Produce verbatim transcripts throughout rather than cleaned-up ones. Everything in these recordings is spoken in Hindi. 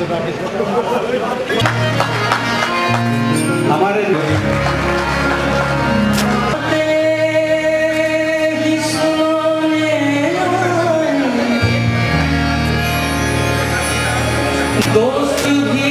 हमारे दोस्त भी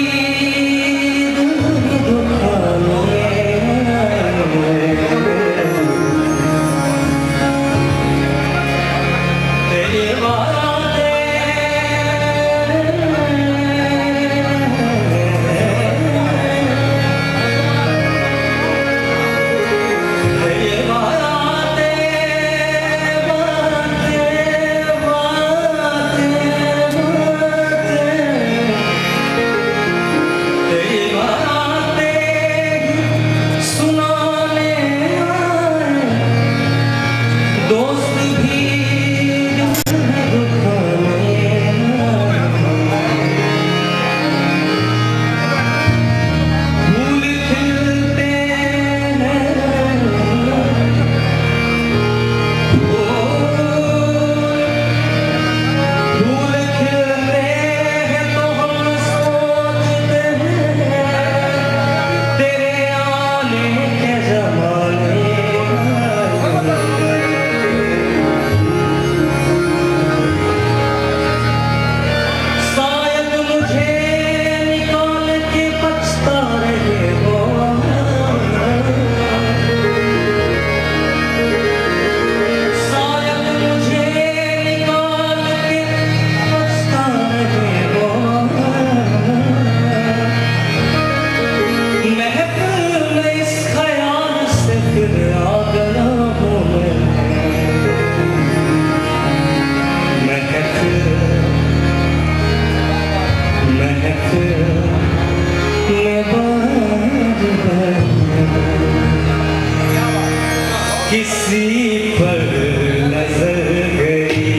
किसी पर नजर गई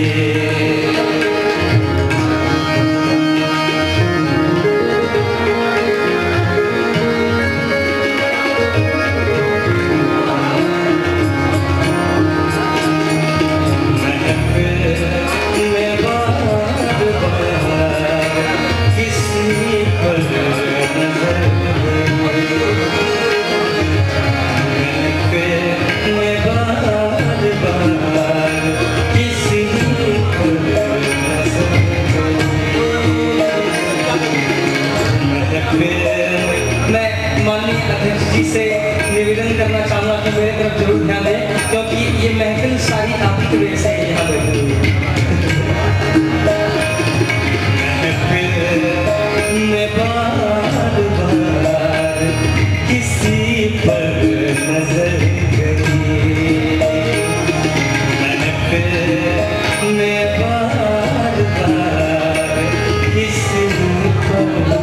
से निवेदन करना चाहूँगा कि मेरे तरफ जरूर ध्यान दें, क्योंकि ये महफिल सारी आप ही की वजह से यहाँ बैठी हुई है। किसी पर नजर गई महफिल में बार बार किसी पर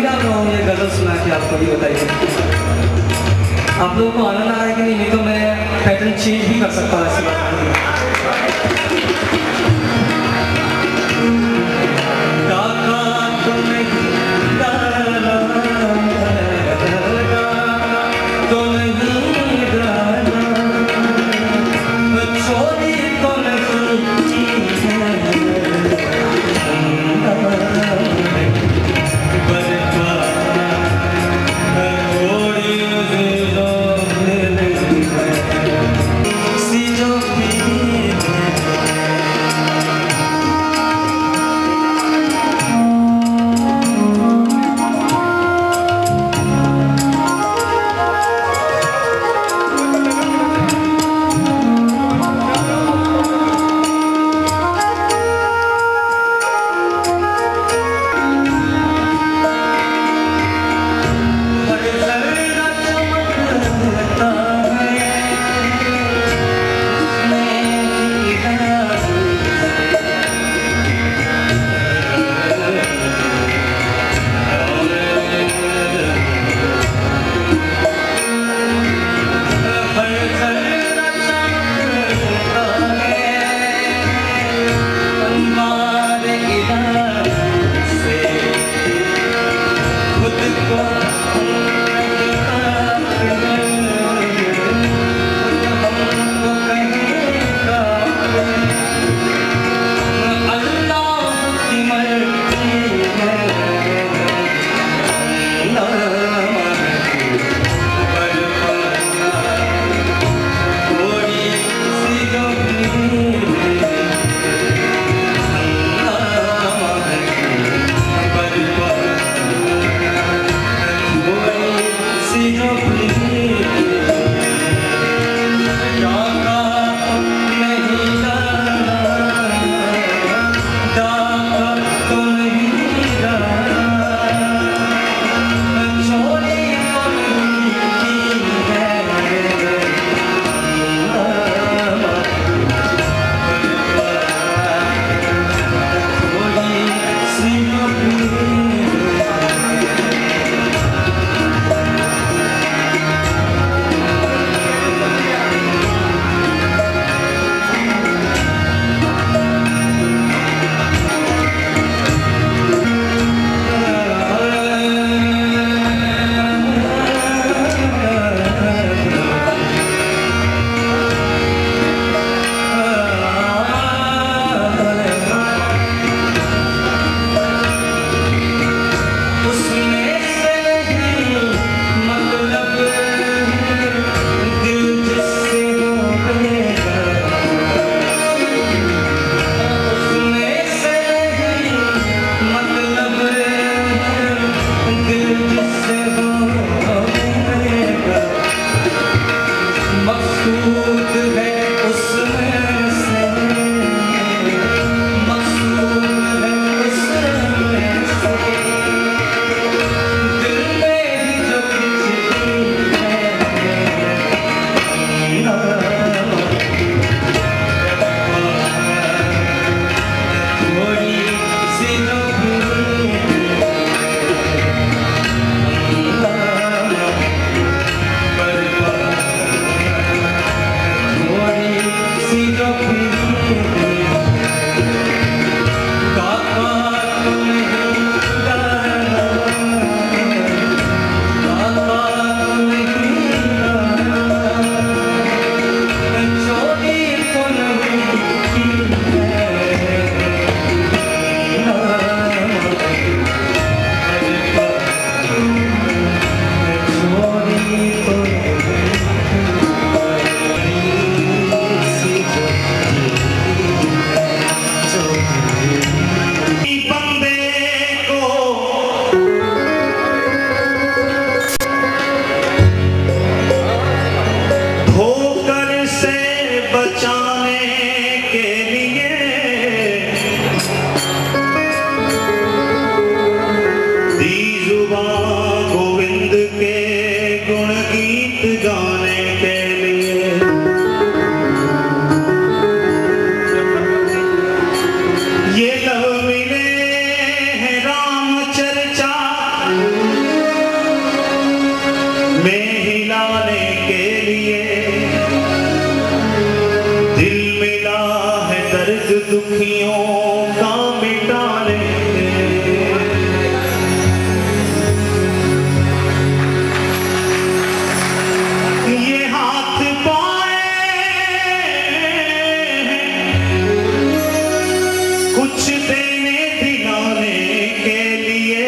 कविता में ये गजल सुना के आपको भी बताइए आप लोगों को आनंद आ रहा है कि नहीं? नहीं तो मैं पैटर्न चेंज भी कर सकता हूँ ऐसी बात नहीं। दुखियों का मिटाने ये हाथ पाए कुछ देने दिलाने के लिए,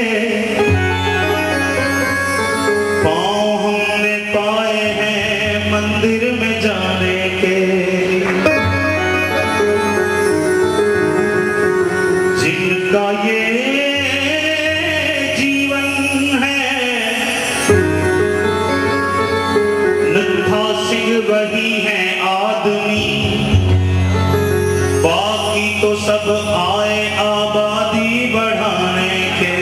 पाँव हमने पाए हैं मंदिर में जाने के, जिनका ये जीवन है नत्था सिंह वही है आदमी, बाकी तो सब आए आबादी बढ़ाने के।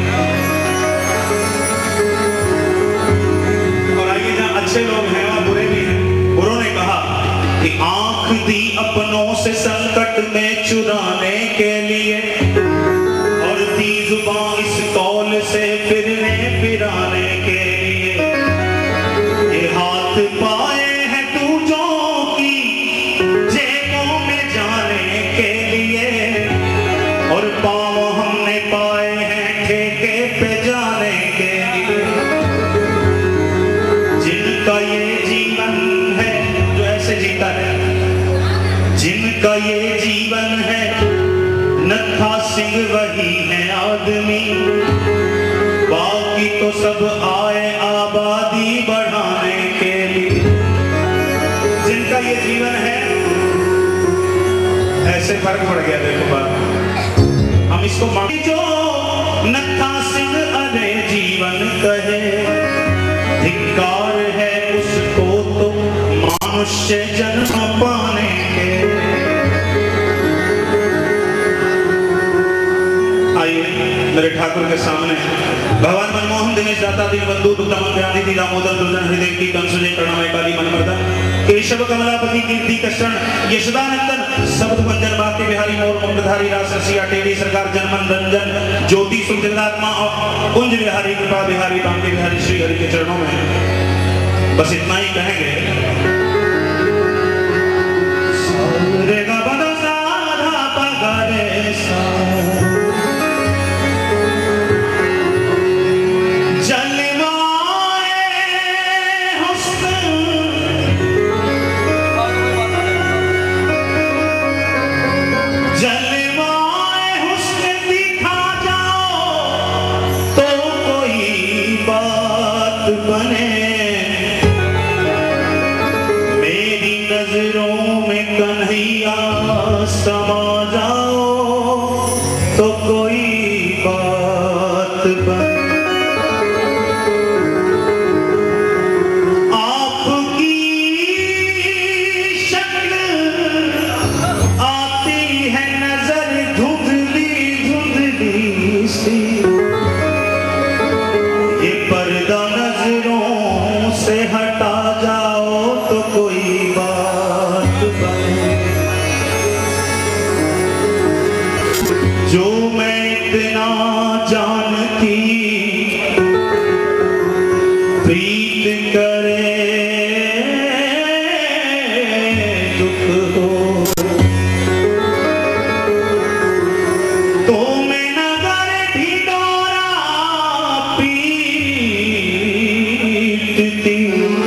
और आइए जहां अच्छे लोग हैं वहां बुरे भी हैं। बुरों ने कहा कि आंख दी अपनों से संकट में चुराने के लिए, और दी जुबान इस कौल से फिरने फिराने के लिए। ये हाथ पाए हैं दूजों की जेबों में जाने के लिए, और पाँव हमने पाए हैं ठेके पे जाने के लिए। जिनका ये जीवन है जो ऐसे जीता है, जिनका ये जीवन है नत्था सिंह वही है आदमी, बाकी तो सब आए आबादी बढ़ाने के लिए। जिनका ये जीवन है, ऐसे फर्क पड़ गया देखो बात, हम इसको मान जो नत्था सिंह अरे जीवन कहे, धिक्कार है उसको तो मनुष्य जन्म पाने के। मेरे ठाकुर के सामने भगवान मनमोहन दिनेश दाता दीन बंधु उत्तम ध्यान दामोदर दुर्जन हृदय की कंसुजय करुणामय काली मनमर्दन केशव कमलापति कीर्ति कष्टन यशदानंदन शब्द मंजन बाके बिहारी मोर मुंडधारी रास रसिया टेढ़ी सरकार जनमन रंजन ज्योति सुख जगदात्मा और कुंज बिहारी कृपा बिहारी बांके बिहारी श्री हरि के चरणों में बस इतना ही कहेंगे। रे गा बदा सा धा पा गा रे सा, समा जाओ तो कोई बात बन, आपकी शक्ल आती है नजर धुंधली धुंधली सी, ये पर्दा नजरों से हटा जाओ तो कोई बात बन। जो मैं इतना जानती प्रीत करे दुख हो, तो मैं नगर ढिंढोरा पीटती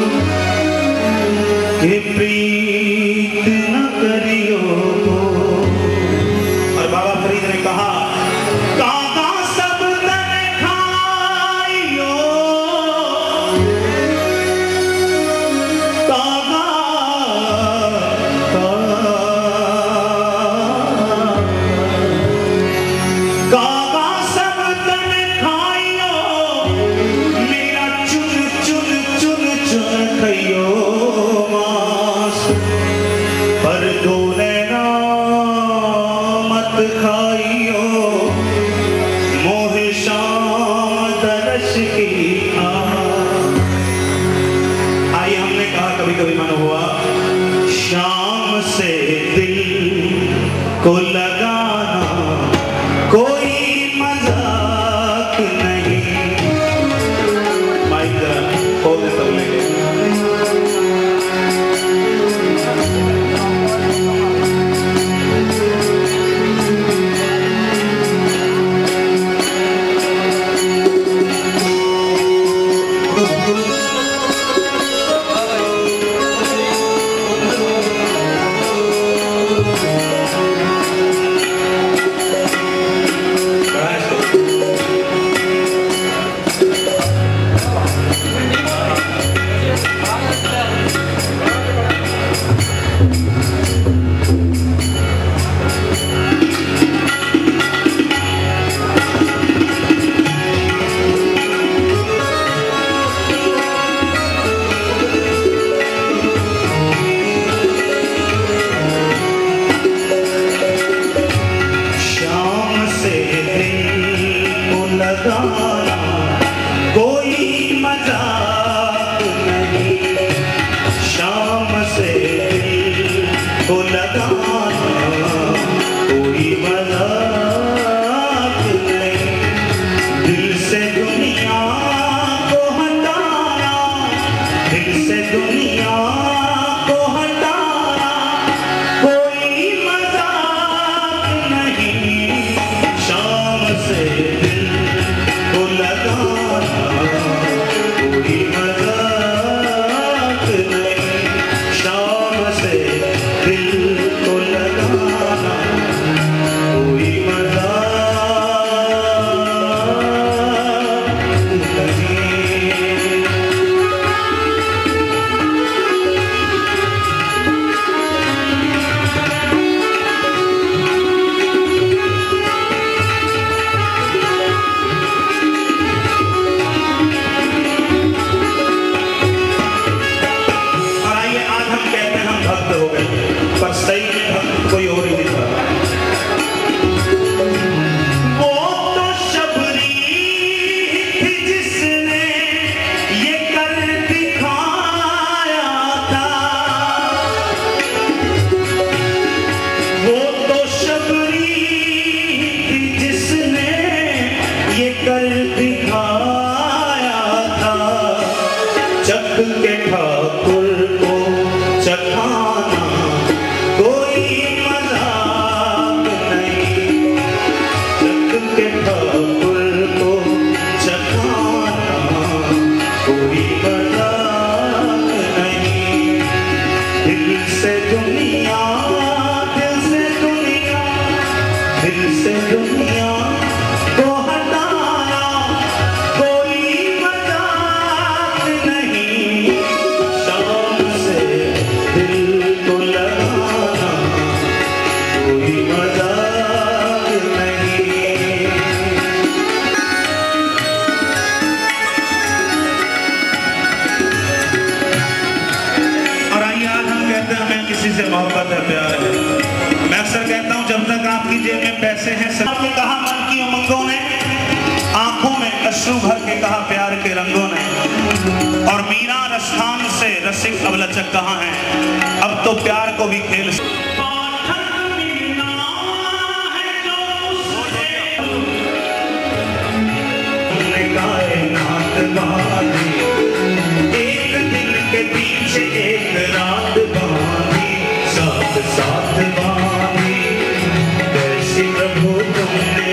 के ठाकुर को चखाना कोई मजाक नहीं, जग के ठाकुर को चखाना कोई मजाक नहीं। दिल से दुनिया, दिल से दुनिया, दिल से दुनिया को हटाना कोई मजाक नहीं, शाम से दिल को लगाना कोई मजाक नहीं। और आइए आज हम कहते हैं हमें किसी से मोहब्बत है, प्यार है। मैं अक्सर कहता हूं जब तक आपकी जेब में पैसे हैं, सबने कहा मन की उमंगों ने, आंखों में अश्रु भर के कहा प्यार के रंगों ने। और मीरा रसखान से रसिक अब लचक कहाँ है, अब तो प्यार को भी खेल कायनात बांधी, एक दिन के पीछे एक रात बांधी, साथ साथ बांधी, कैसी प्रभु तुमने।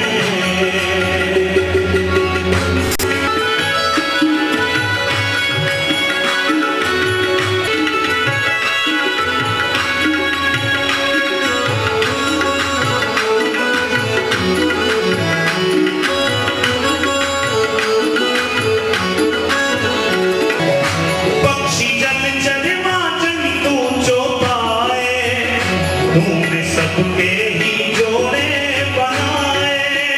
पक्षी जल चरमा जंतु जो पाए, तुमने सबके ही जोड़े बनाए।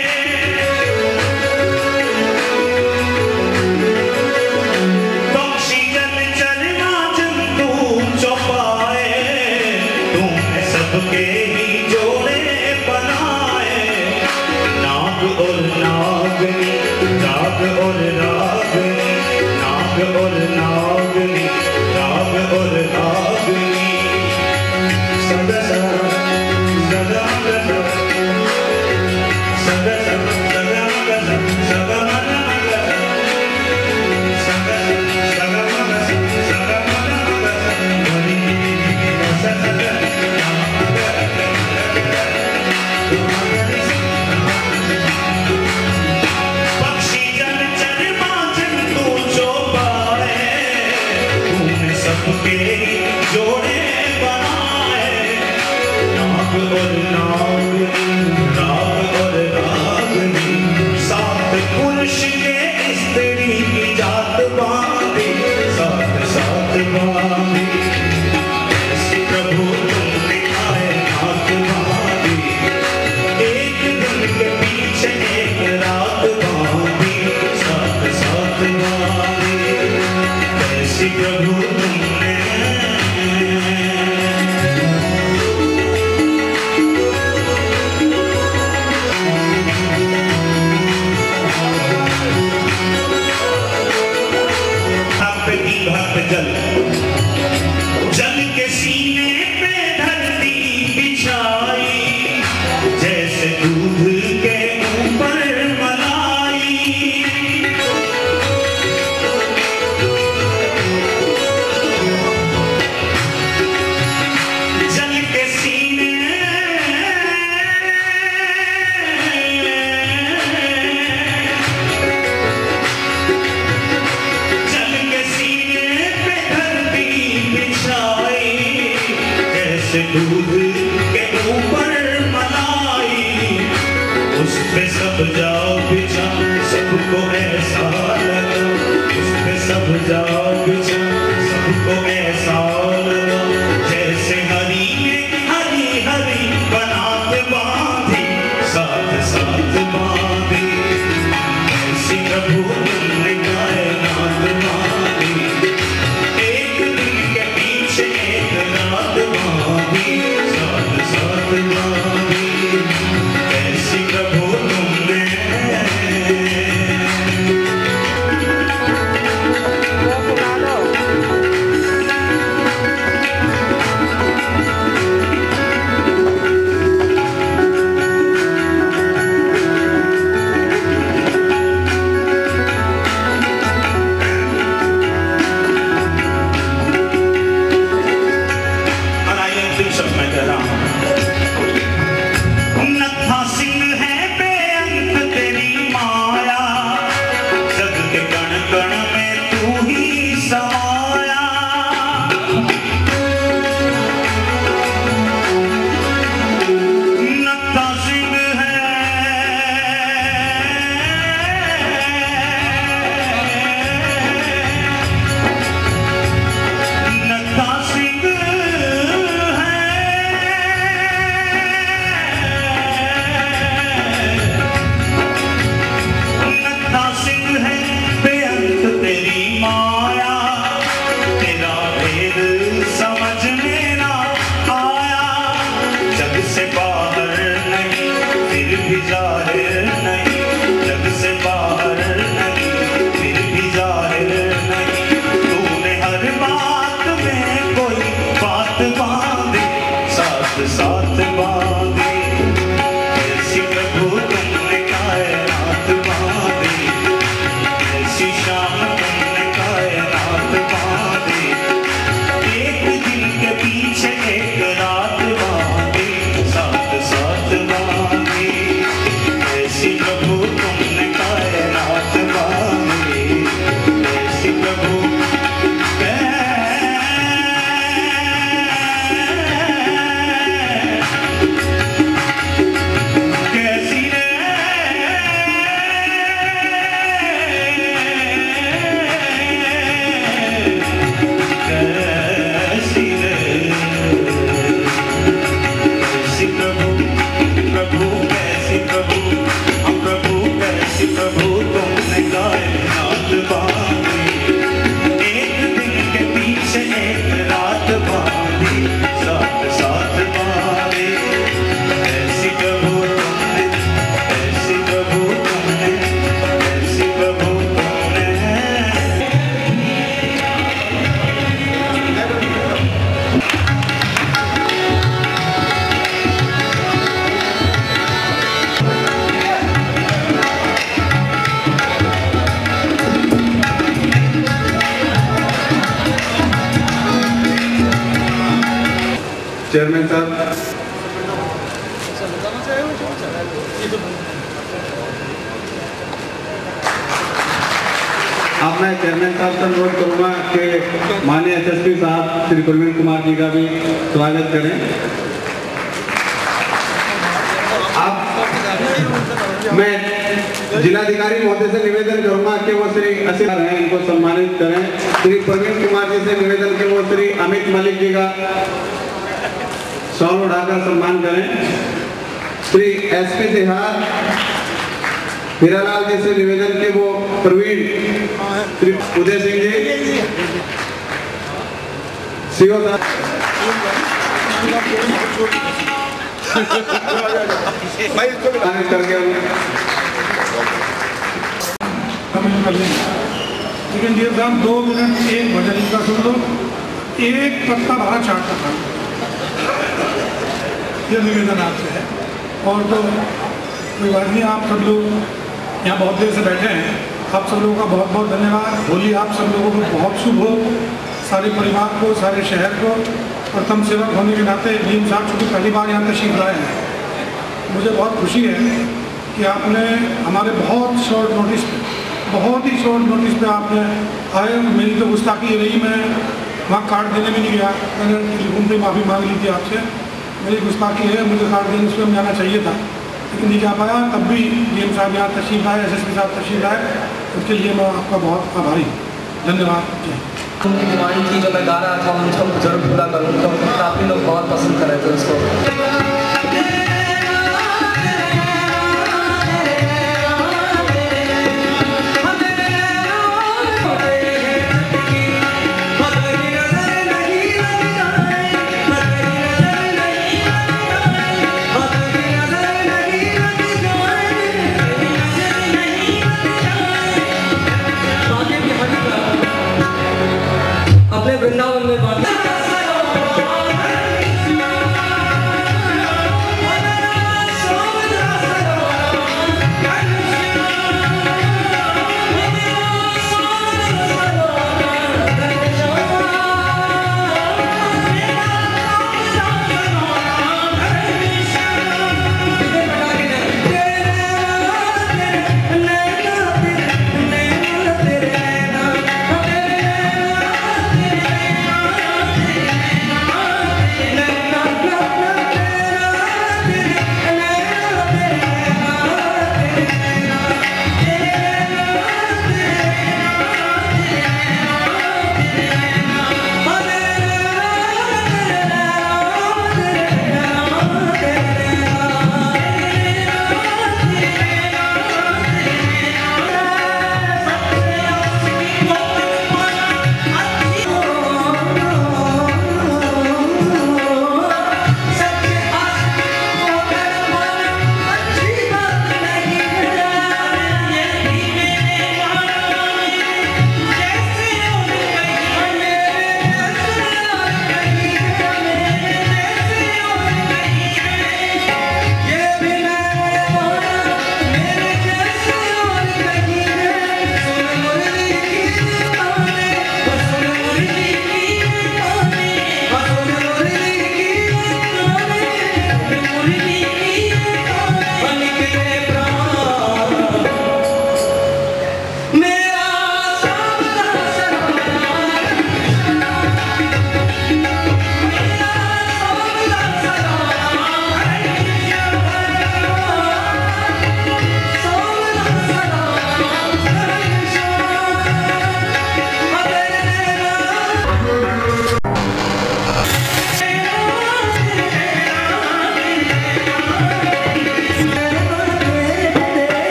पक्षी जल चरमा जंतु जो पाए, तुमने सबके ही जोड़े बनाए। नाग और नागनी, राग और रागनी, नाग और नागनी, राग और रागनी, सदा सदा सदा सदा सदा सदा सदा मन मगन, सदा सदा मन सदा मन मगन, हरि सदा पक्षी जल चरमा जंतु जो पाए, तुमने सबके जोड़े बनाए। नाग और नागनी, राग और रागनी, सात पुरुष के स्त्री की जात बांधी, साथ साथ बांधी, ऐसी प्रभु तुमने कायनात बांधी, एक दिन के पीछे एक रात बांधी, साथ साथ बांधी, ऐसी प्रभु तुमने। भक्ति भक्त जल, जल के सीने पे धरती बिछाई, जैसे दूध के ऊपर मलाई। जल के सीने, जल के सीने पे धरती बिछाई, जैसे दूध के ऊपर मलाई। उस पे सब जाओ बिछा, सबको ऐसा लगा, उस पे सब जाओ बिछा, सबको ऐसा लगा, जैसे हरी ने हरी हरी बनात बांधी, साथ साथ बांधी, ऐसी प्रभु तुमने कायनात बांधी, एक दिन के पीछे एक रात बांधी, साथ साथ बांधी, ऐसी प्रभु तुमने। वो सुना दो। के कण कण में तू ही समाया। नत्था सिंह है नत्था सिंह साथ बांधे ऐसी प्रभु तुमने कायनात बांधी, ऐसी शाम तुमने कायनात बांधी। एक दिन के पीछे एक रात बांधी, साथ साथ बांधी। ऐसी प्रभु तुमने कायनात बांधी, ऐसी प्रभु चेयरमैन साहब, अब मैं चेयरमैन साहब से अनुरोध करूंगा कि माननीय एसएसपी साहब श्री प्रवीण कुमार जी का भी स्वागत करें। अब मैं जिलाधिकारी महोदय से निवेदन करूंगा कि वो श्री असित हैं, इनको सम्मानित करें। श्री प्रवीण कुमार जी से निवेदन कि वो श्री अमित मलिक जी का शॉल उठाकर सम्मान करें। श्री एसपी तिहाड़ हीरालाल जी से निवेदन के वो प्रवीण श्री उदय सिंह जी सीओ साहब करके लेकिन ये साहब दो मिनट एक भजन का सुन लो, एक पत्ता भरा चाट का था, ये निवेदन आपसे है। और तो कोई बात नहीं, आप सब लोग यहाँ बहुत देर से बैठे हैं, आप सब लोगों का बहुत बहुत धन्यवाद। होली आप सब लोगों को बहुत शुभ हो, सारे परिवार को, सारे शहर को। प्रथम सेवक होने के नाते नीम साहब चूँकि पहली बार यहाँ तशरीफ लाए हैं, मुझे बहुत खुशी है कि आपने हमारे बहुत शॉर्ट नोटिस पे, बहुत ही शॉर्ट नोटिस पे आपने आए। मेरी तो गुस्ताखी रही, मैं वहाँ कार्ड देने भी नहीं गया, मैंने टेलीफोन पर माफ़ी मांग ली थी आपसे। मेरी गुस्ताखी है, मुझे कार्ड देने उसमें जाना चाहिए था, लेकिन नहीं जा पाया। तब भी डीएम साहब यहाँ तशरीफ लाए, एसएसपी साहब तशरीफ लाए, उसके लिए मैं आपका बहुत आभारी हूँ। धन्यवाद। उनकी डिमांड थी जो मैं गा रहा था, उनको जरूर पूरा करूँ, तो काफ़ी लोग बहुत पसंद कर रहे थे उसको। वृंदावन में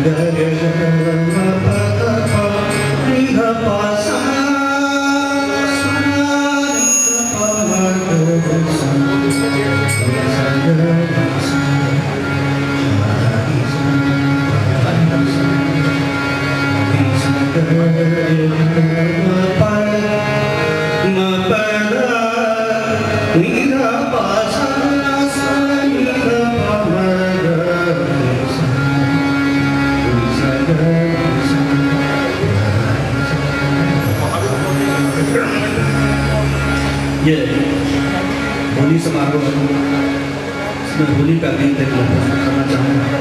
ये होली समारोह इसमें होली का गीत एक करना चाहूँगा।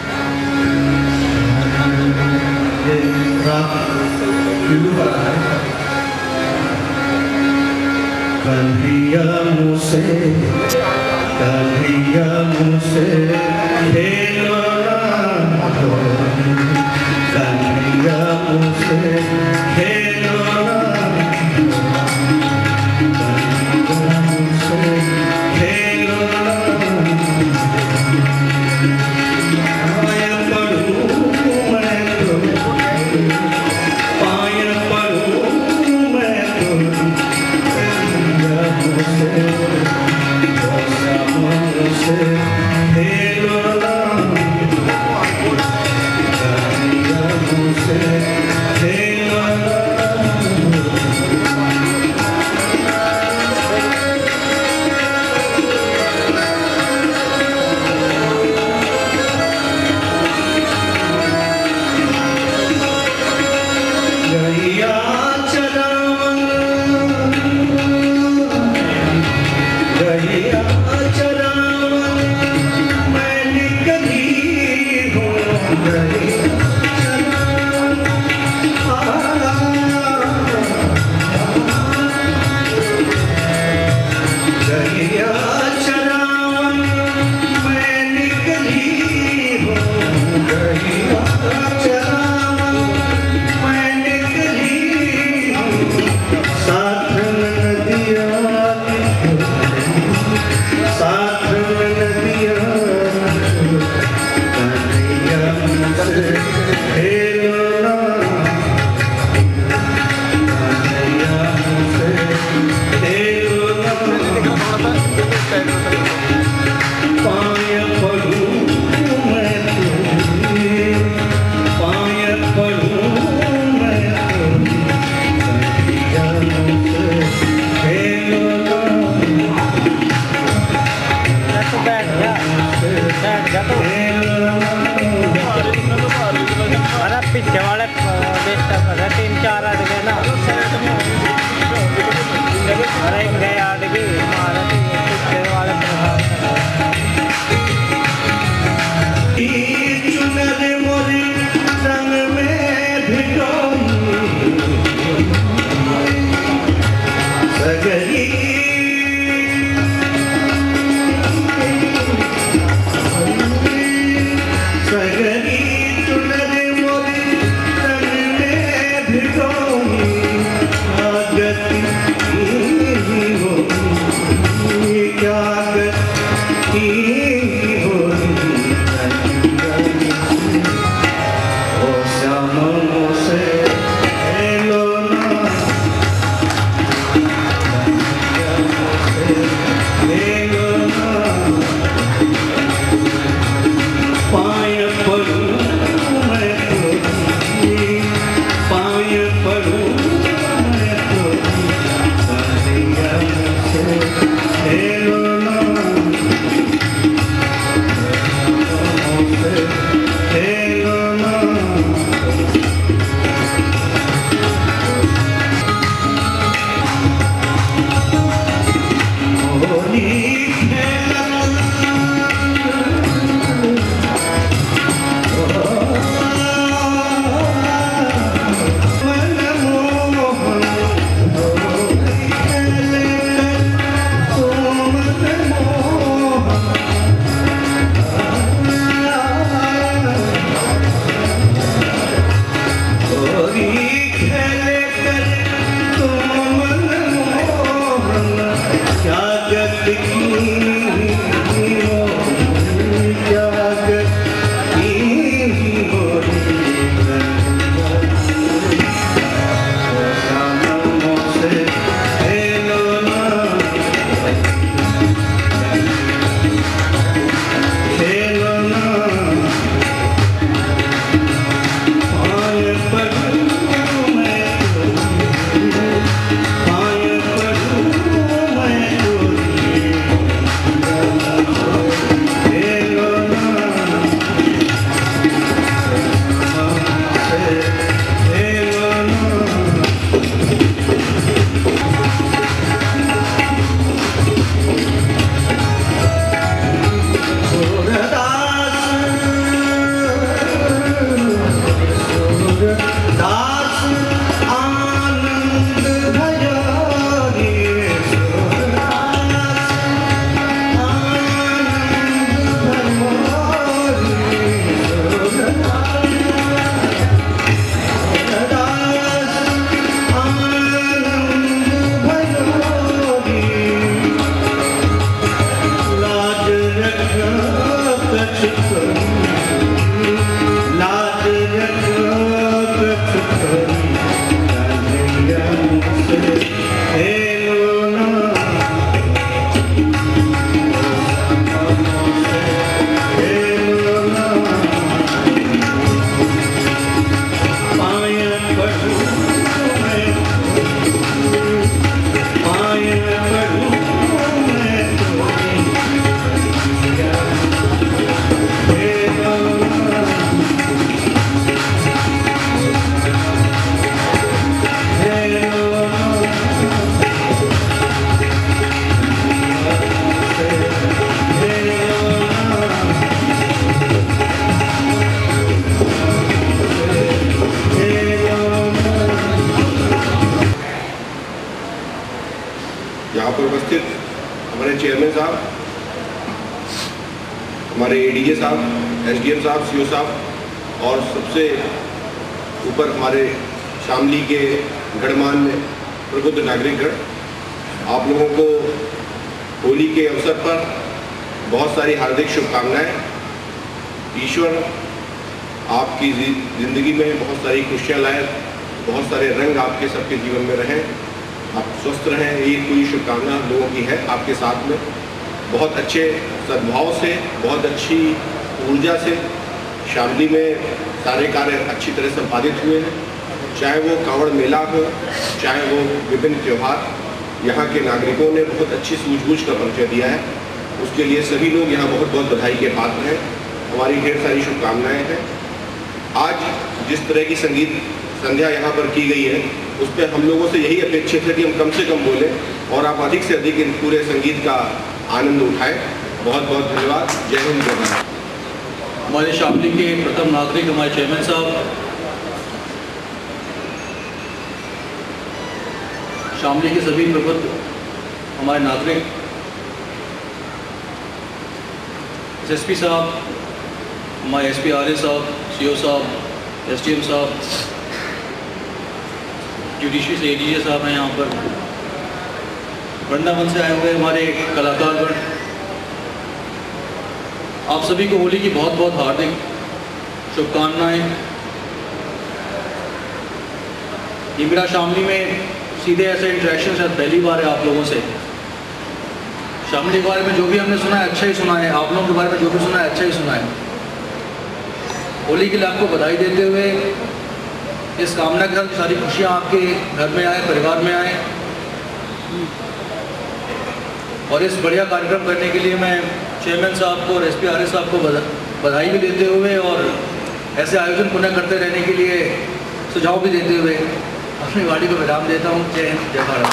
ये राग पीलू वाला है। कन्हैया मुझसे कन्हैया मुझसे खेलो ना कन्हैया मुझसे खेलो ना पीछे वाले तीन चार अड़ गए ना अरे गए अड़ गई हमारा पीछे वाले होली खेलन चेयरमैन साहब, हमारे एडीजे साहब, एसडीएम साहब, सीओ साहब और सबसे ऊपर हमारे शामली के गणमान्य प्रबुद्ध नागरिकगण, आप लोगों को होली के अवसर पर बहुत सारी हार्दिक शुभकामनाएं। ईश्वर आपकी ज़िंदगी में बहुत सारी खुशियाँ लाए, बहुत सारे रंग आपके सबके जीवन में रहें, आप स्वस्थ रहें, ये पूरी शुभकामना हम लोगों की है आपके साथ में। बहुत अच्छे सद्भाव से, बहुत अच्छी ऊर्जा से शामली में सारे कार्य अच्छी तरह संपादित हुए हैं, चाहे वो कांवड़ मेला हो, चाहे वो विभिन्न त्यौहार। यहाँ के नागरिकों ने बहुत अच्छी सूझबूझ का परिचय दिया है, उसके लिए सभी लोग यहाँ बहुत बहुत बधाई के पात्र हैं। हमारी ढेर सारी शुभकामनाएँ हैं। आज जिस तरह की संगीत संध्या यहाँ पर की गई है, उस पर हम लोगों से यही अपेक्षित है कि हम कम से कम बोलें और आप अधिक से अधिक इन पूरे संगीत का आनंद उठाएं। बहुत बहुत धन्यवाद। जय हिंद, जय भारत। हमारे शामली के प्रथम नागरिक हमारे चेयरमैन साहब, शामली के सभी प्रबुद्ध हमारे नागरिक, एसएसपी साहब, हमारे एसपी आर ए साहब, सीओ साहब, एसडीएम साहब, जुडिशरी से एडीजे साहब हैं, यहाँ पर वृंदावन से आए हुए हमारे कलाकारगण, आप सभी को होली की बहुत बहुत हार्दिक शुभकामनाएं। ये मेरा शामली में सीधे ऐसे इंटरेक्शन शायद पहली बार है आप लोगों से। शामली के बारे में जो भी हमने सुना है अच्छा ही सुना है, आप लोगों के बारे में जो भी सुना है अच्छा ही सुना है। होली के लिए आपको बधाई देते हुए इस कामना के साथ सारी खुशियाँ आपके घर में आए, परिवार में आए, और इस बढ़िया कार्यक्रम करने के लिए मैं चेयरमैन साहब को और एसपी आर ए साहब को बधाई भी देते हुए और ऐसे आयोजन पुनः करते रहने के लिए सुझाव भी देते हुए अपनी वाणी को विराम देता हूँ। जय हिंद, जय भारत।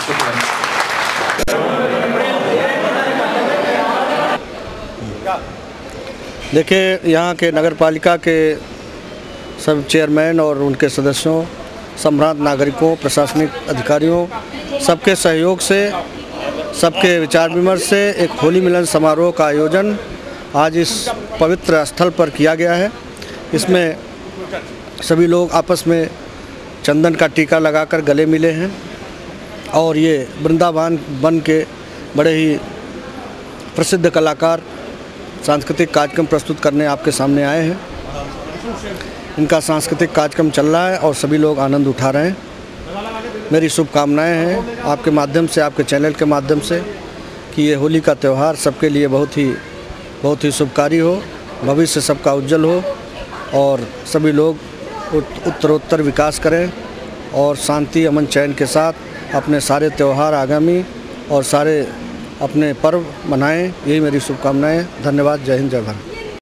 देखिए, यहाँ के नगर पालिका के सब चेयरमैन और उनके सदस्यों, सम्भ्रांत नागरिकों, प्रशासनिक अधिकारियों, सबके सहयोग से, सबके विचार विमर्श से एक होली मिलन समारोह का आयोजन आज इस पवित्र स्थल पर किया गया है। इसमें सभी लोग आपस में चंदन का टीका लगाकर गले मिले हैं और ये वृंदावन वन के बड़े ही प्रसिद्ध कलाकार सांस्कृतिक कार्यक्रम प्रस्तुत करने आपके सामने आए हैं। इनका सांस्कृतिक कार्यक्रम चल रहा है और सभी लोग आनंद उठा रहे हैं। मेरी शुभकामनाएं हैं आपके माध्यम से, आपके चैनल के माध्यम से, कि ये होली का त्यौहार सबके लिए बहुत ही बहुत ही शुभकारी हो, भविष्य सबका उज्जवल हो और सभी लोग उत्तरोत्तर विकास करें और शांति, अमन, चैन के साथ अपने सारे त्यौहार आगामी और सारे अपने पर्व मनाएं। यही मेरी शुभकामनाएं। धन्यवाद। जय हिंद, जय भारत।